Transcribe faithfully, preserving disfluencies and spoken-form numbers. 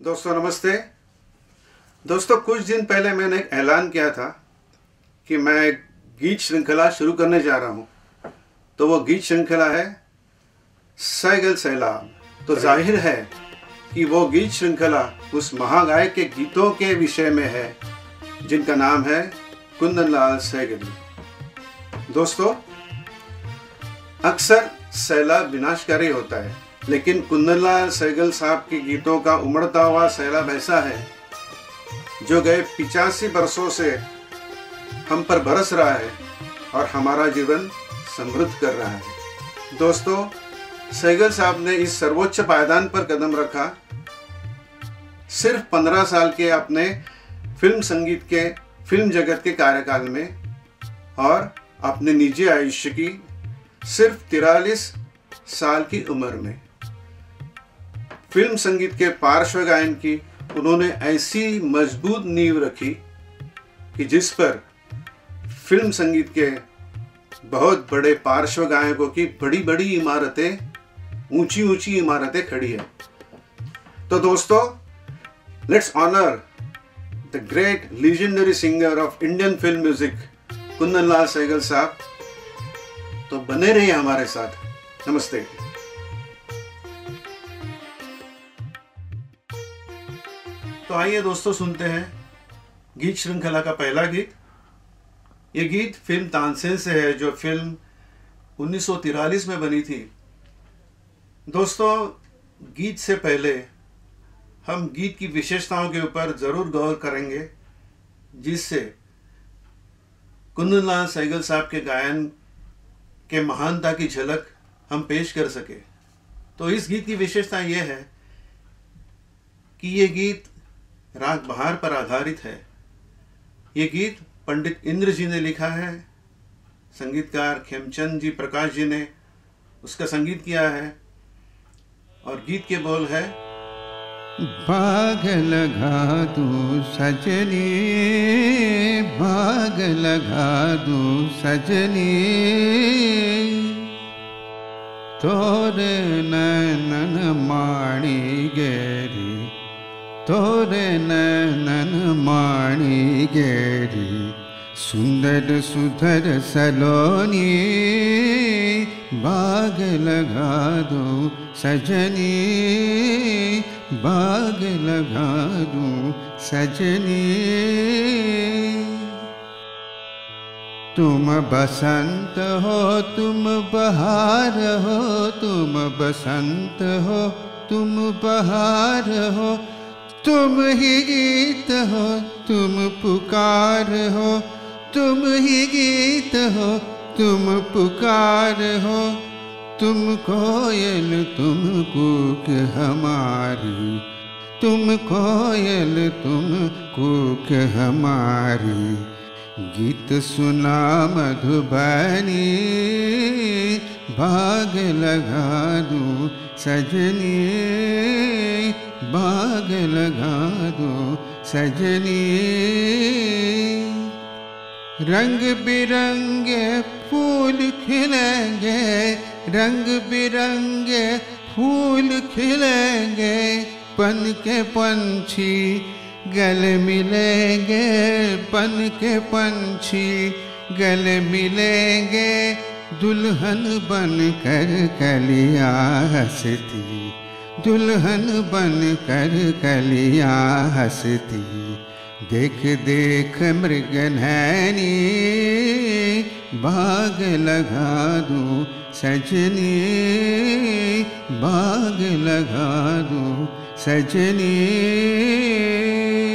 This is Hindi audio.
दोस्तों नमस्ते। दोस्तों कुछ दिन पहले मैंने एक ऐलान किया था कि मैं एक गीत श्रृंखला शुरू करने जा रहा हूं। तो वो गीत श्रृंखला है सैगल सैलाब। तो जाहिर है कि वो गीत श्रृंखला उस महागायक के गीतों के विषय में है जिनका नाम है कुंदन लाल सहगल। दोस्तों अक्सर सैलाब विनाशकारी होता है, लेकिन कुंदन लाल सहगल साहब के गीतों का उमड़ता हुआ सैलाब ऐसा है जो गए पिचासी वर्षों से हम पर बरस रहा है और हमारा जीवन समृद्ध कर रहा है। दोस्तों सहगल साहब ने इस सर्वोच्च पायदान पर कदम रखा सिर्फ पंद्रह साल के अपने फिल्म संगीत के फिल्म जगत के कार्यकाल में और अपने निजी आयुष्य की सिर्फ तिरालीस साल की उम्र में। फिल्म संगीत के पार्श्व गायन की उन्होंने ऐसी मजबूत नींव रखी कि जिस पर फिल्म संगीत के बहुत बड़े पार्श्व गायकों की बड़ी बड़ी इमारतें, ऊंची ऊंची इमारतें खड़ी है। तो दोस्तों let's honour the great legendary singer of Indian film music Kundan Lal Saigal sahab. तो बने रहिए हमारे साथ। नमस्ते। तो आइए दोस्तों सुनते हैं गीत श्रृंखला का पहला गीत। ये गीत फिल्म तानसेन से है जो फिल्म उन्नीस सौ तिरालीस में बनी थी। दोस्तों गीत से पहले हम गीत की विशेषताओं के ऊपर जरूर गौर करेंगे जिससे कुंदन लाल सहगल साहब के गायन के महानता की झलक हम पेश कर सके। तो इस गीत की विशेषता यह है कि ये गीत राग बहार पर आधारित है। ये गीत पंडित इंद्र जी ने लिखा है, संगीतकार खेमचंद जी प्रकाश जी ने उसका संगीत किया है और गीत के बोल है बाग लगा दूं सजनी, बाग लगा दूं सजनी, तोरे नैनन माणी गेरी, तोरे नैनन माणी गेरी, सुंदर सुधर सलोनी, बाग लगा दूं सजनी, बाग लगा दूं सजनी। तुम बसंत हो तुम बहार हो, तुम बसंत हो तुम बहार हो, तुम ही गीत हो तुम पुकार हो, तुम ही गीत हो तुम पुकार हो, तुम कोयल तुम कूक हमारी, तुम कोयल तुम कूक हमारी, गीत सुना मधुबनी, बाग लगा दूं सजनी, बाग लगा दूं सजनी। रंग बिरंगे फूल खिलेंगे, रंग बिरंगे फूल खिलेंगे, पन के पंछी गले मिलेंगे, पन के पंछी गले मिलेंगे, दुल्हन बन कर कलिया हंसती, दुल्हन बन कर कलिया हंसती, देख देख मृगनैनी, बाग लगा दूं सजनी, बाग लगा दूं सजनी।